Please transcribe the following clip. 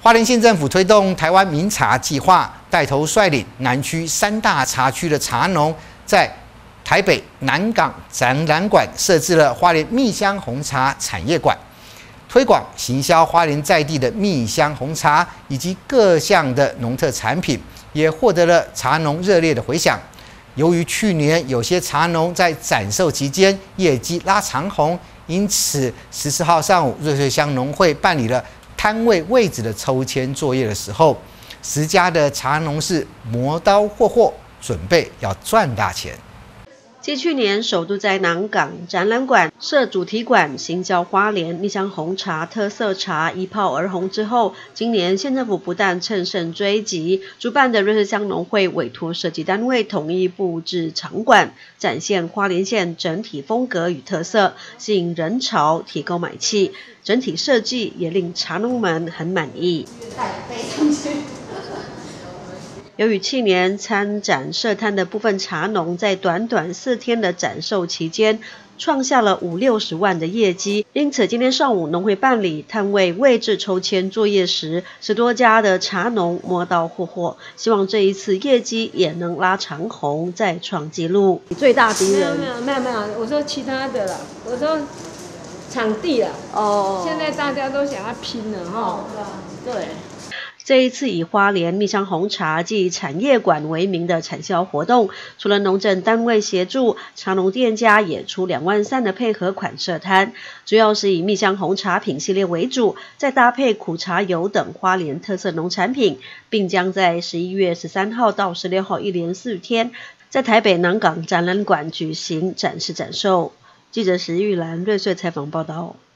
花莲县政府推动台湾名茶计划，带头率领南区3大茶区的茶农，在台北南港展览馆设置了花莲蜜香红茶产业馆，推广行销花莲在地的蜜香红茶以及各项的农特产品，也获得了茶农热烈的回响。由于去年有些茶农在展售期间业绩拉长红，因此14号上午瑞穗乡农会办理了摊位位置的抽签作业的时候，10家的茶农是磨刀霍霍，准备要赚大钱。 继去年首度在南港展览馆设主题馆，行销花莲蜜香红茶特色茶一炮而红之后，今年县政府不但乘胜追击，主办的瑞穗乡农会委托设计单位统一布置场馆，展现花莲县整体风格与特色，吸引人潮，提高买气。整体设计也令茶农们很满意。由于去年参展设摊的部分茶农在短短4天的展售期间创下了50-60万的业绩，因此今天上午农会办理摊位位置抽签作业时，10多家的茶农摸到霍霍，希望这一次业绩也能拉长红，再创纪录。最大敌人没有，我说其他的啦，我说场地啦。现在大家都想要拼了哈。对。 这一次以花莲蜜香红茶暨产业馆为名的产销活动，除了农政单位协助，茶农店家也出2万3的配合款设摊，主要是以蜜香红茶品系列为主，再搭配苦茶油等花莲特色农产品，并将在11月13号到16号一连4天，在台北南港展览馆举行展示展售。记者石玉兰瑞穗采访报道。